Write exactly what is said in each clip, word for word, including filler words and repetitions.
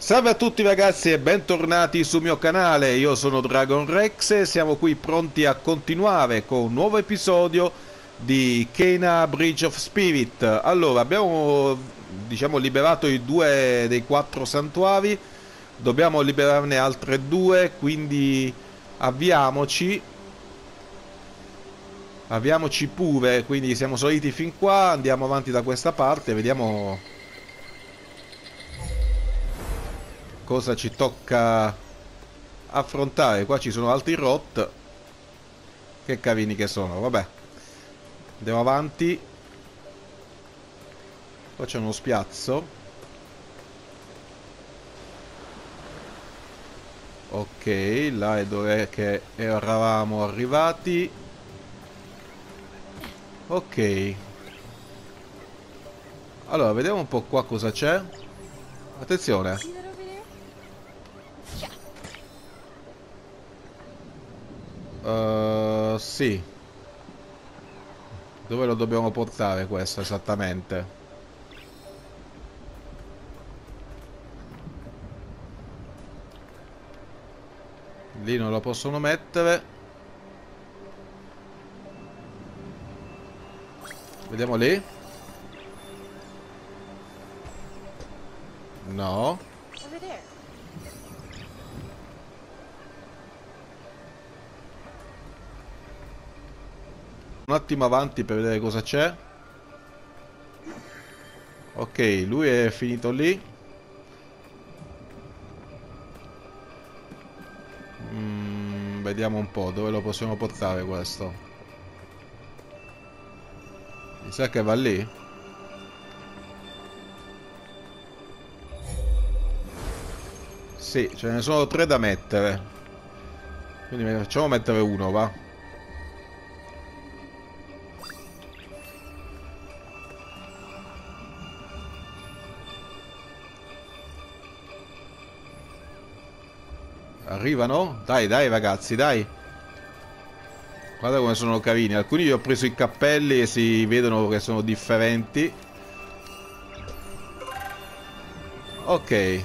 Salve a tutti ragazzi e bentornati sul mio canale, io sono Dragon Rex e siamo qui pronti a continuare con un nuovo episodio di Kena Bridge of Spirit. Allora, abbiamo diciamo liberato i due dei quattro santuari, dobbiamo liberarne altre due, quindi avviamoci. Avviamoci pure, quindi siamo saliti fin qua, andiamo avanti da questa parte, vediamo cosa ci tocca affrontare. Qua ci sono altri rot. Che carini che sono, vabbè. Andiamo avanti. Qua c'è uno spiazzo. Ok, là è dove che eravamo arrivati. Ok. Allora, vediamo un po' qua cosa c'è. Attenzione. Uh, sì. Dove lo dobbiamo portare questo esattamente? Lì non lo possono mettere. Vediamo lì. No. Un attimo avanti per vedere cosa c'è. Ok, lui è finito lì. Mm, vediamo un po' dove lo possiamo portare questo. Mi sa che va lì. Sì, ce ne sono tre da mettere. Quindi ne facciamo mettere uno, va. Arrivano? Dai, dai ragazzi, dai. Guarda come sono carini. Alcuni gli ho preso i cappelli e si vedono che sono differenti. Ok.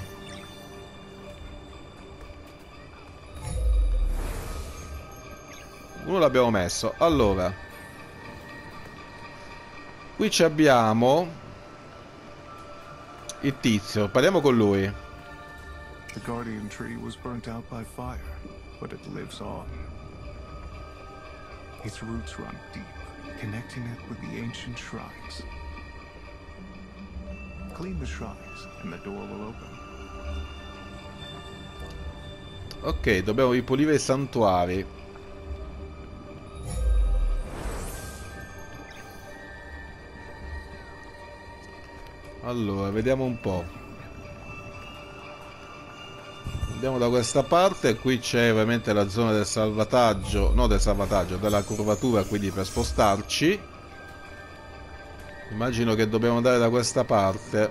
Uno l'abbiamo messo. Allora, qui ci abbiamo il tizio. Parliamo con lui. The guardian tree was burnt out by fire, but it lives on. Its roots run deep, connecting it with the ancient shrines. Clean the shrines, and the door will open. Ok, dobbiamo ripulire i santuari. Allora, vediamo un po'. Andiamo da questa parte. Qui c'è ovviamente la zona del salvataggio. No, del salvataggio, della curvatura, quindi per spostarci. Immagino che dobbiamo andare da questa parte.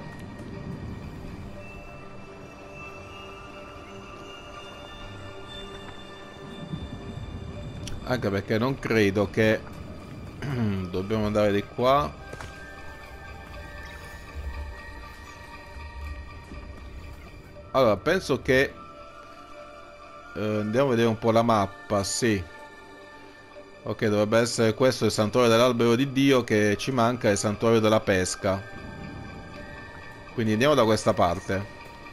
Anche perché non credo che dobbiamo andare di qua. Allora, penso che eh, andiamo a vedere un po' la mappa, sì. Ok, dovrebbe essere questo il santuario dell'albero di Dio, che ci manca il santuario della pesca. Quindi andiamo da questa parte.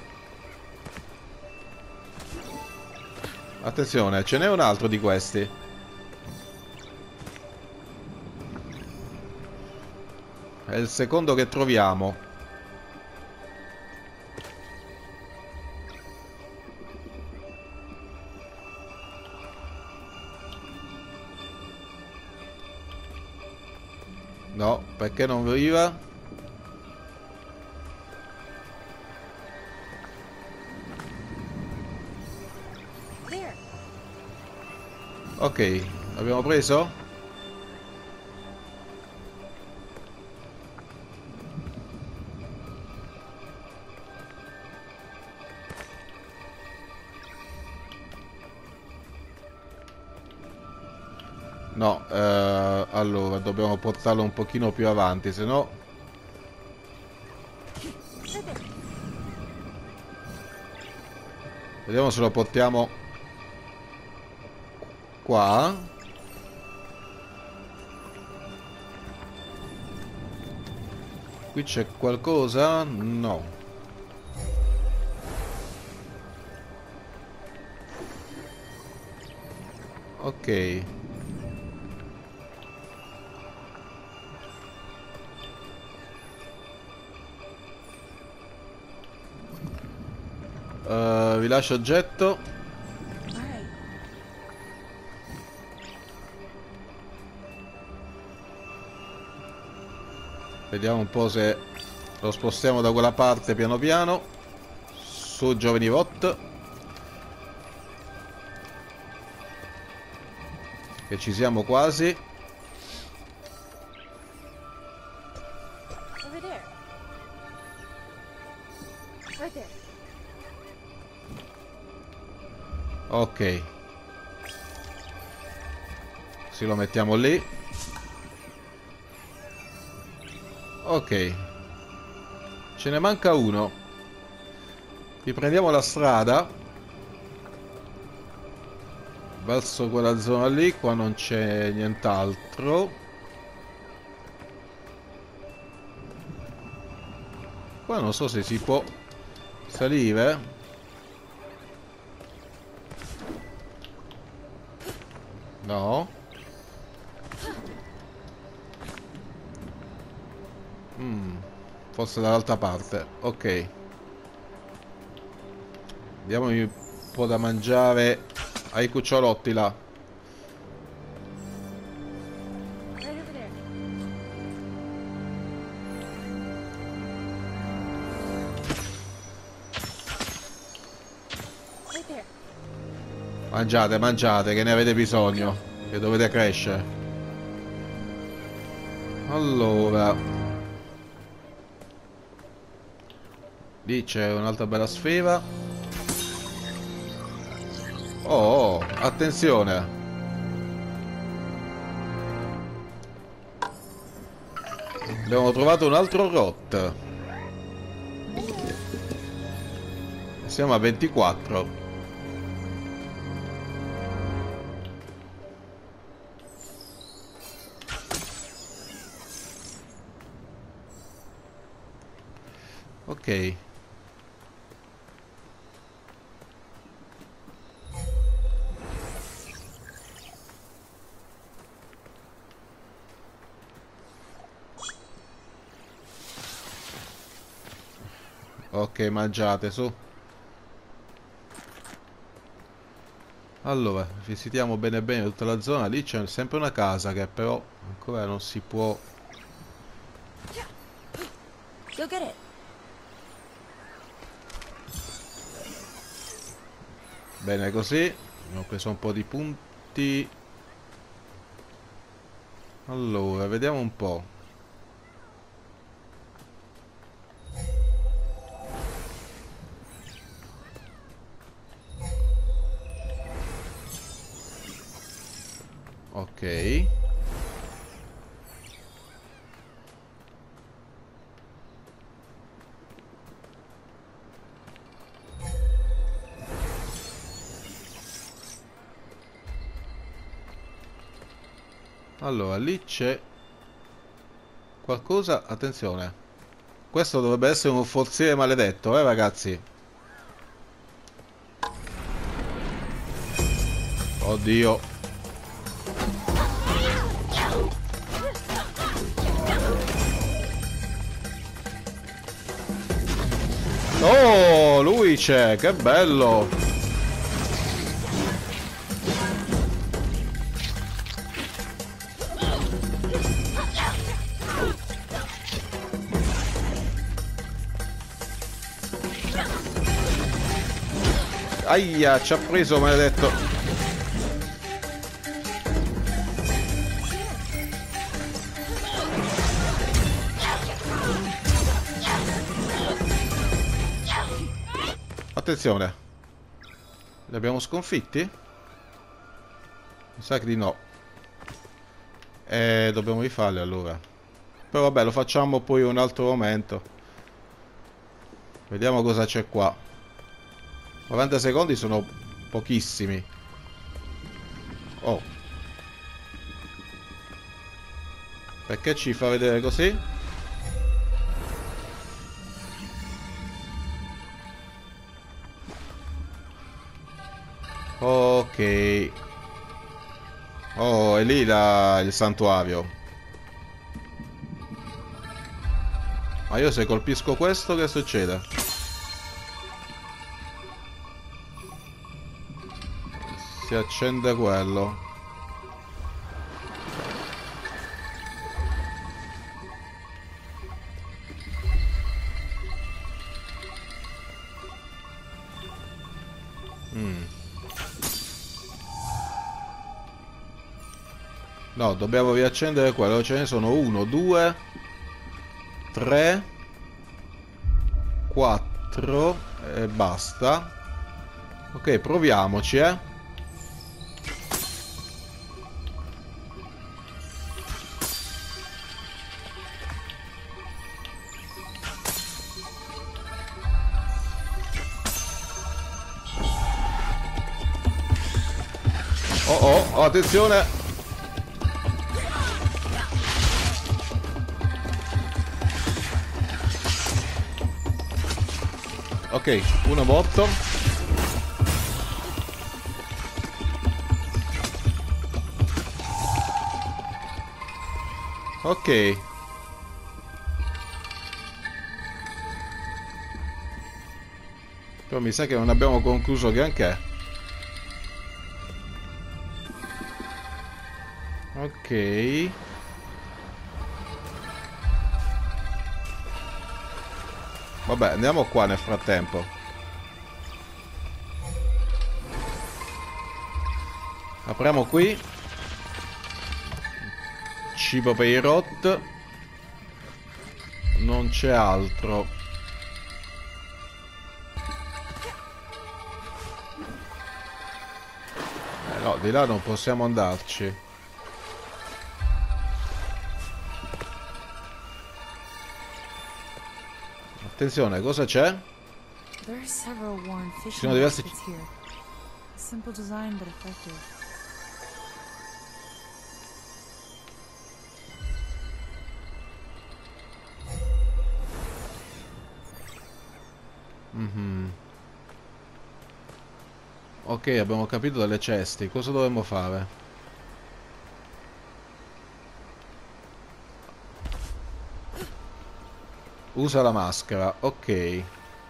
Attenzione, ce n'è un altro di questi. È il secondo che troviamo. No, perché non arriva? Ok, l'abbiamo preso? No, eh, allora dobbiamo portarlo un pochino più avanti, se no Vediamo se lo portiamo qua. Qui c'è qualcosa? No. Ok. Uh, vi lascio oggetto. Vediamo un po' se lo spostiamo da quella parte piano piano. Su, giovani Vought. Che ci siamo quasi. Ok. Sì, lo mettiamo lì. Ok. Ce ne manca uno. Riprendiamo la strada verso quella zona lì. Qua non c'è nient'altro. Qua non so se si può salire. No. Mm, forse dall'altra parte. Ok. Diamogli un po' da mangiare ai cucciolotti là. Mangiate, mangiate, che ne avete bisogno. Che dovete crescere. Allora. Lì c'è un'altra bella sfera. Oh, oh, attenzione. Abbiamo trovato un altro rot. Siamo a ventiquattro. Ok. Ok, mangiate su. Allora, visitiamo bene bene tutta la zona. Lì c'è sempre una casa che però ancora non si può. Go get it. Bene così. Abbiamo preso un po' di punti. Allora, vediamo un po'. Ok. Allora, lì c'è qualcosa. Attenzione. Questo dovrebbe essere un forziere maledetto, eh ragazzi. Oddio. Oh, lui c'è, che bello. Aia, ci ha preso, maledetto. Attenzione. Li abbiamo sconfitti? Mi sa che di no. E dobbiamo rifarli allora. Però vabbè, lo facciamo poi un altro momento. Vediamo cosa c'è qua. novanta secondi sono pochissimi. Oh. Perché ci fa vedere così? Ok. Oh, è lì la, il santuario. Ma io se colpisco questo, che succede? Si accende quello. Mm. No, dobbiamo riaccendere quello. Ce ne sono uno, due, tre, quattro e basta. Ok, proviamoci, eh. Oh oh, oh, attenzione! Ok, uno botto. Ok. Però mi sa che non abbiamo concluso granché. Ok. Vabbè, andiamo qua nel frattempo. Apriamo qui. Cibo per i rot. Non c'è altro. Eh no, di là non possiamo andarci. Attenzione, cosa c'è? There are several worn Ci fishing sono diversi... baskets here. Simple design but effective. Mhm. Ok, abbiamo capito dalle ceste. Cosa dovremmo fare? Usa la maschera, ok.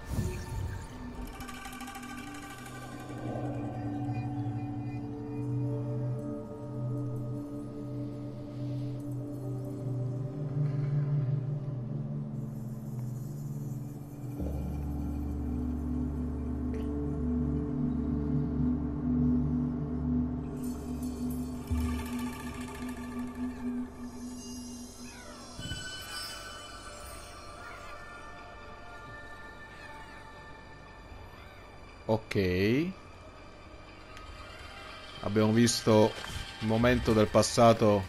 Ok. Abbiamo visto un momento del passato.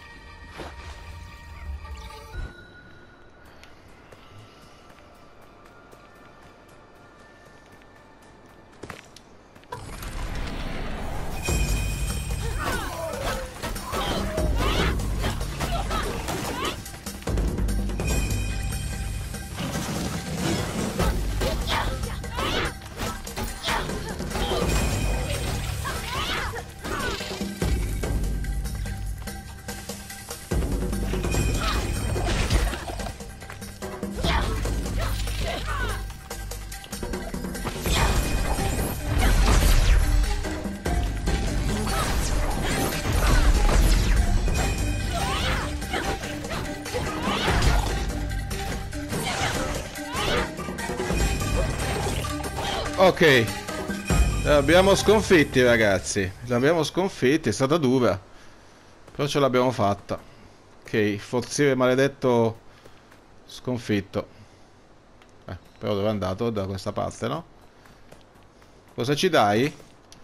Ok, li abbiamo sconfitti ragazzi, li abbiamo sconfitti, è stata dura, però ce l'abbiamo fatta. Ok, forziere maledetto sconfitto. Eh, però dove è andato? Da questa parte, no? Cosa ci dai?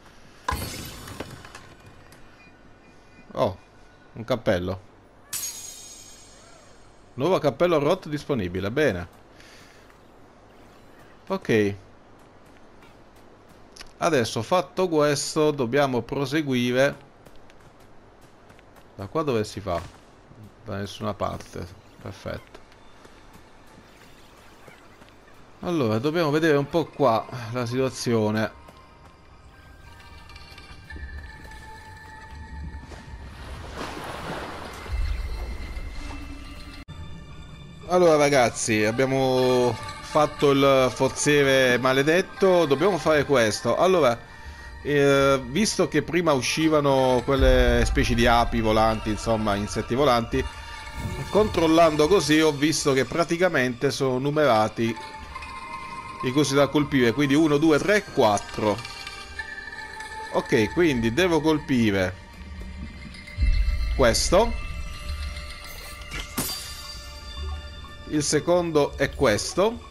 Oh, un cappello. Nuovo cappello rot disponibile, bene. Ok. Adesso, fatto questo, dobbiamo proseguire. Da qua dove si fa? Da nessuna parte. Perfetto. Allora, dobbiamo vedere un po' qua la situazione. Allora ragazzi, abbiamo fatto il forziere maledetto, dobbiamo fare questo. Allora, eh, visto che prima uscivano quelle specie di api volanti, insomma insetti volanti, controllando così ho visto che praticamente sono numerati i cosi da colpire, quindi uno, due, tre, quattro. Ok, quindi devo colpire questo. Il secondo è questo.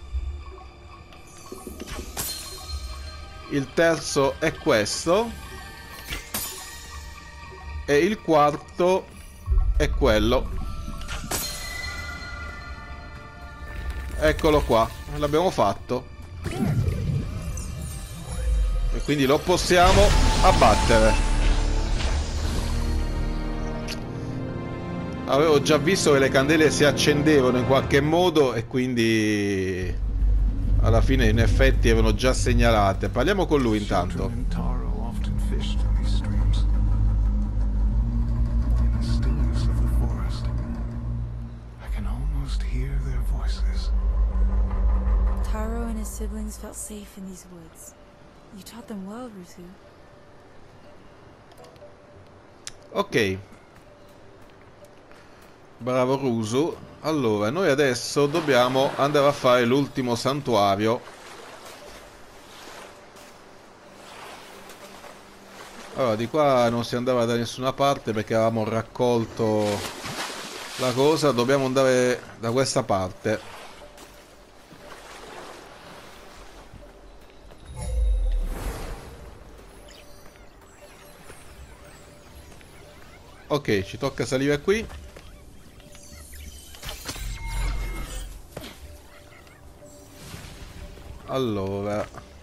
Il terzo è questo. E il quarto è quello. Eccolo qua, l'abbiamo fatto. E quindi lo possiamo abbattere. Avevo già visto che le candele si accendevano in qualche modo e quindi alla fine in effetti erano già segnalate. Parliamo con lui intanto. Children in Taro often fished in these streams. In the stillness of the forest, I can almost hear their voices. Taro and his siblings felt safe in these woods. You taught them well, Rusu. Ok. Bravo Rusu. Allora, noi adesso dobbiamo andare a fare l'ultimo santuario. Allora, di qua non si andava da nessuna parte perché avevamo raccolto la cosa. Dobbiamo andare da questa parte. Ok, ci tocca salire qui. Allora,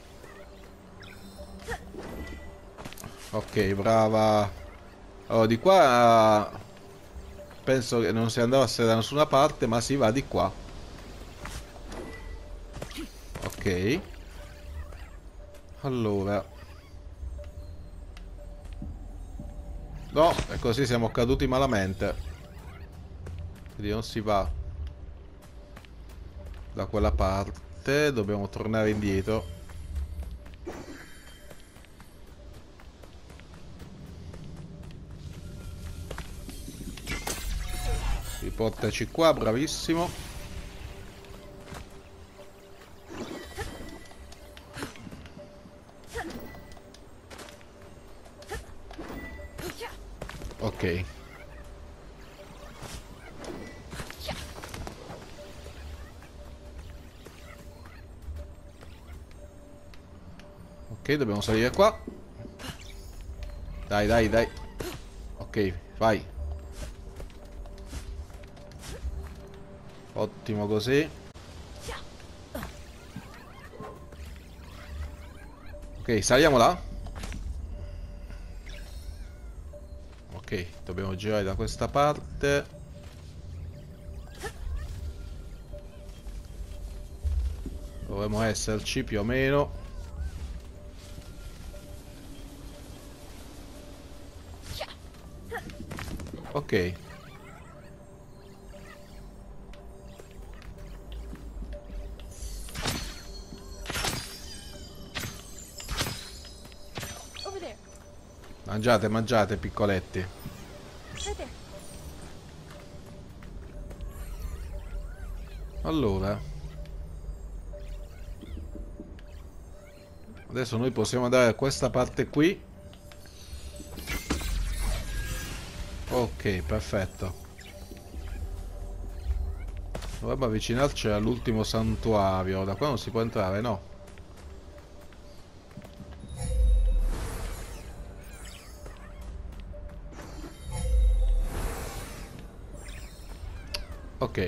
ok, brava. Allora, di qua penso che non si andasse da nessuna parte, ma si va di qua. Ok. Allora, no, e così siamo caduti malamente. Quindi non si va da quella parte. Dobbiamo tornare indietro. Riportaci qua, bravissimo. Ok. Ok, dobbiamo salire qua. Dai, dai, dai. Ok, vai. Ottimo così. Ok, saliamo là. Ok, dobbiamo girare da questa parte. Dovremmo esserci più o meno. Ok. Mangiate, mangiate, piccoletti. Allora, adesso noi possiamo andare a questa parte qui. Ok, perfetto. Dovremmo avvicinarci all'ultimo santuario. Da qua non si può entrare, no? Ok.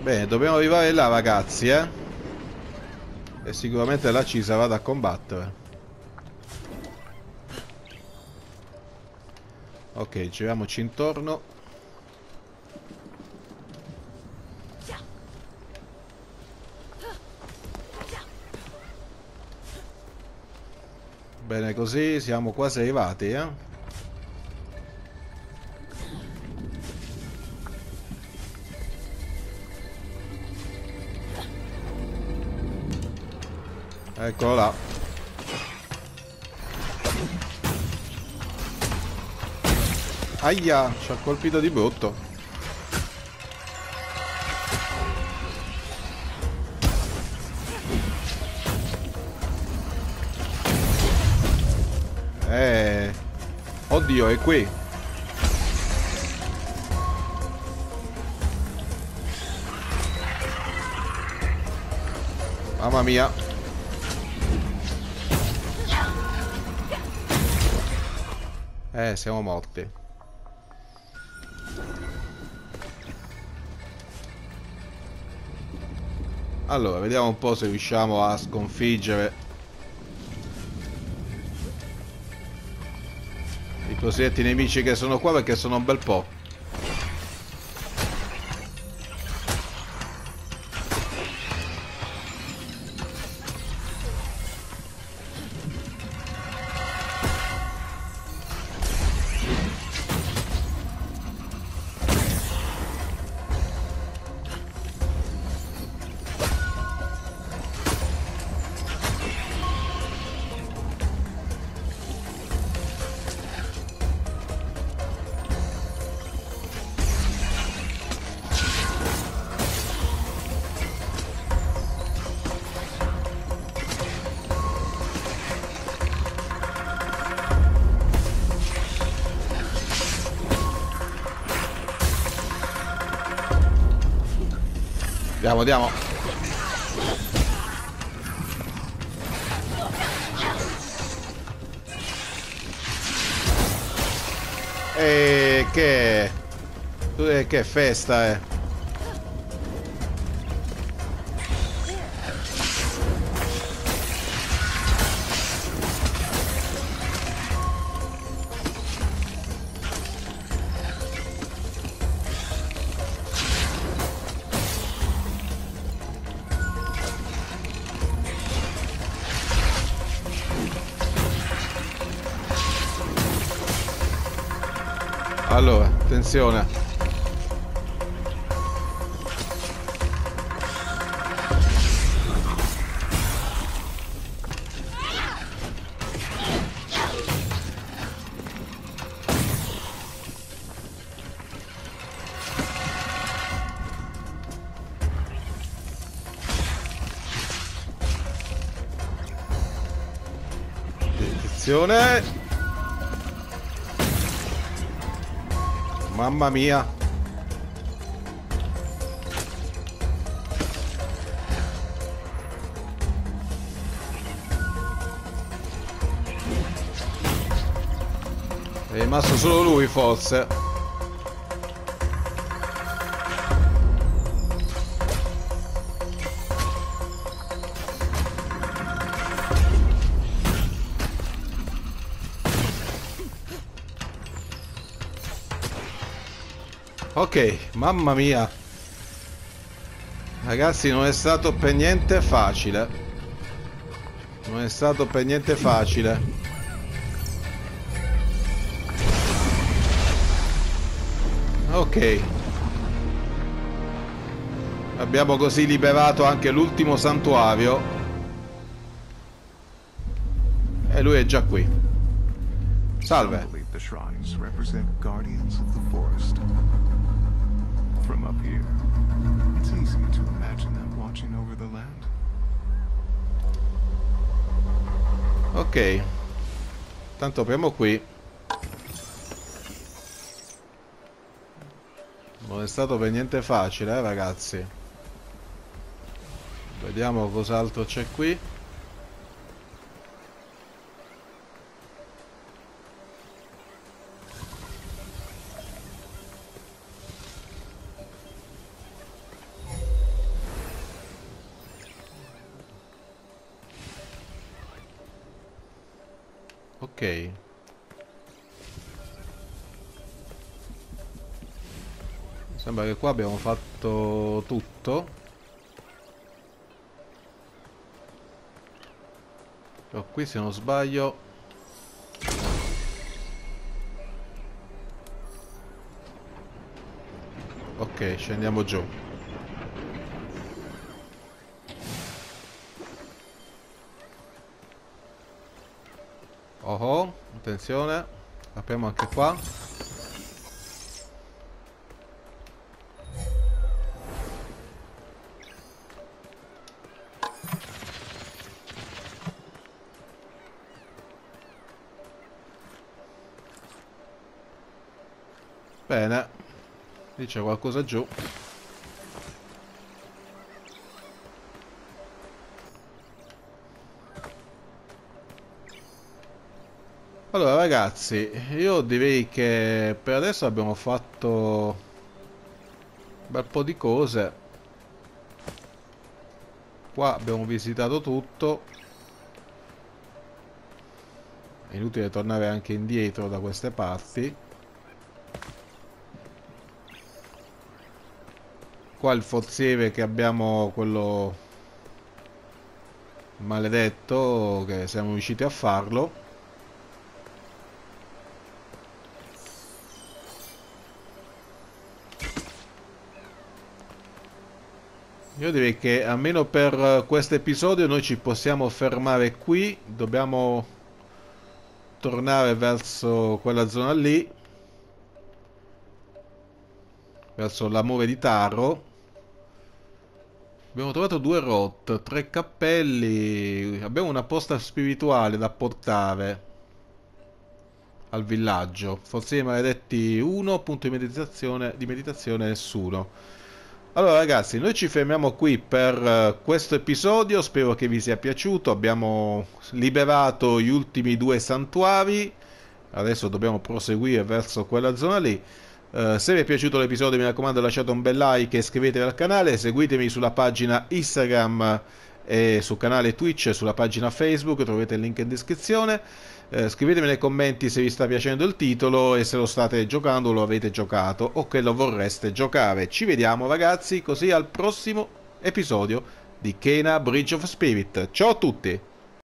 Bene, dobbiamo arrivare là, ragazzi, eh. E sicuramente là ci sarà da combattere. Ok, giriamoci intorno. Bene così, siamo quasi arrivati, eh. Eccolo là. Aia, ci ha colpito di brutto. Eh. Oddio, è qui. Mamma mia. Eh, siamo morti. Allora, vediamo un po' se riusciamo a sconfiggere i cosiddetti nemici che sono qua, perché sono un bel po'. Andiamo, andiamo. E che... Che festa, eh. Allora, attenzione. Attenzione. Mamma mia. È rimasto solo lui, forse. Ok, mamma mia. Ragazzi, non è stato per niente facile. Non è stato per niente facile. Ok. Abbiamo così liberato anche l'ultimo santuario. E lui è già qui. Salve. The shrines represent guardians of the forest. From up here, it's easy to imagine them watching over the land. Ok. Tanto apriamo qui. Non è stato per niente facile, eh, ragazzi. Vediamo cos'altro c'è qui. Ok. Sembra che qua abbiamo fatto tutto. Però qui, se non sbaglio, ok, scendiamo giù. Oh oh, attenzione. Apriamo anche qua. Bene. Lì c'è qualcosa giù. Allora ragazzi, io direi che per adesso abbiamo fatto un bel po' di cose. Qua abbiamo visitato tutto. È inutile tornare anche indietro da queste parti. Qua il forziere che abbiamo, quello maledetto, che siamo riusciti a farlo. Io direi che almeno per questo episodio noi ci possiamo fermare qui. Dobbiamo tornare verso quella zona lì, verso l'amore di Taro. Abbiamo trovato due rot, tre cappelli. Abbiamo una posta spirituale da portare al villaggio. Forse i maledetti uno, punto di meditazione, di meditazione nessuno. Allora ragazzi, noi ci fermiamo qui per uh, questo episodio. Spero che vi sia piaciuto. Abbiamo liberato gli ultimi due santuari. Adesso dobbiamo proseguire verso quella zona lì. Uh, se vi è piaciuto l'episodio, mi raccomando, lasciate un bel like e iscrivetevi al canale. Seguitemi sulla pagina Instagram e sul canale Twitch e sulla pagina Facebook, trovate il link in descrizione. Uh, scrivetemi nei commenti se vi sta piacendo il titolo e se lo state giocando o lo avete giocato o che lo vorreste giocare. Ci vediamo ragazzi così al prossimo episodio di Kena Bridge of Spirit. Ciao a tutti!